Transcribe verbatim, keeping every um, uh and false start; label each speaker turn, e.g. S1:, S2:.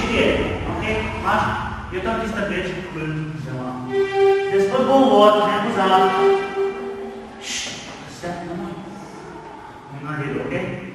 S1: știe. Ok? Mas eu tam tista veci până ziua. Despre bun vot, neapuzat. Șt, stai, nu mai. Nu mai ok?